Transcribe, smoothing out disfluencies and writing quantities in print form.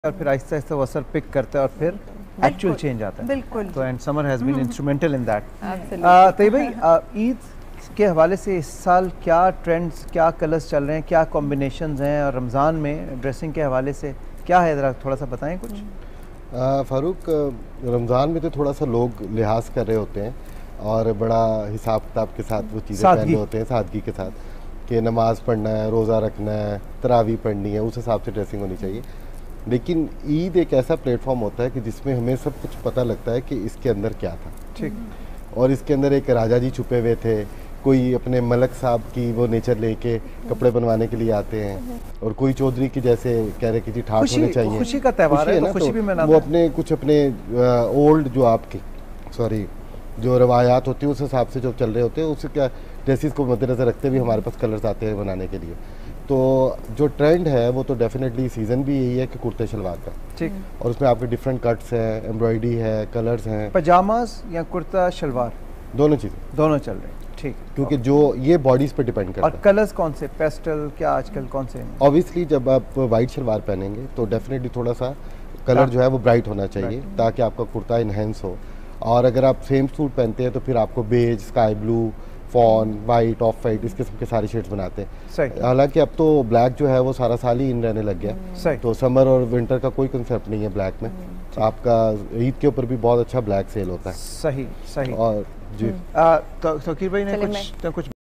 और फिर आहिस्ता आहिस्ता वो असर पिक करता है और फिर एक्चुअल चेंज आता है। बिल्कुल। तो and summer has been instrumental in that. Absolutely। तो भाई ईद के हवाले से इस साल क्या ट्रेंड्स, क्या कलर्स चल रहे हैं, क्या कॉम्बिनेशंस हैं, और रमज़ान में ड्रेसिंग के हवाले से क्या है, ज़रा थोड़ा सा बताएं कुछ। फ़ारूक, रमज़ान में तो थोड़ा सा लोग लिहाज कर रहे होते हैं और बड़ा हिसाब किताब के साथ वो चीज़ें पहन रहे होते हैं, सादगी के साथ, कि नमाज़ पढ़ना है, रोज़ा रखना है, तरावी पढ़नी है, उस हिसाब से ड्रेसिंग होनी चाहिए। लेकिन ईद एक ऐसा प्लेटफॉर्म होता है कि जिसमें हमें सब कुछ पता लगता है कि इसके अंदर क्या था। ठीक। और इसके अंदर एक राजा जी छुपे हुए थे, कोई अपने मलक साहब की वो नेचर लेके कपड़े बनवाने के लिए आते हैं, और कोई चौधरी की जैसे कह रहे कि जी ठाठ होने चाहिए। खुशी का त्यौहार है ना, खुशी भी मनाते हैं। वो अपने कुछ अपने ओल्ड जो आपके जो रवायात होती है उस हिसाब से जो चल रहे होते हैं, उससे क्या ड्रेसेस को मद्देनज़र रखते हुए हमारे पास कलर्स आते हैं बनाने के लिए। तो जो ट्रेंड है वो तो डेफिनेटली सीज़न भी यही है कि कुर्ते शलवार का। ठीक। और उसमें आपके डिफरेंट कट्स हैं, एम्ब्रॉयडरी है, कलर्स हैं, पजामाज या कुर्ता शलवार, दोनों चीज़ें दोनों चल रहे हैं। ठीक। क्योंकि जो ये बॉडीज़ पे डिपेंड करता है। और कलर्स कौन से, पेस्टल क्या आजकल कौन से हैं? ऑब्वियसली जब आप वाइट शलवार पहनेंगे तो डेफिनेटली थोड़ा सा कलर जो है वो ब्राइट होना चाहिए ताकि आपका कुर्ता इन्हेंस हो। और अगर आप सेम सूट पहनते हैं तो फिर आपको beige, sky blue, fawn, white, off white, इस किस्म के सारे शेड्स बनाते हैं। हालांकि अब तो ब्लैक जो है वो सारा साल ही इन रहने लग गया, तो समर और विंटर का कोई कंसेप्ट नहीं है ब्लैक में। आपका ईद के ऊपर भी बहुत अच्छा ब्लैक सेल होता है। सही सही। और जी तो भाई ने कुछ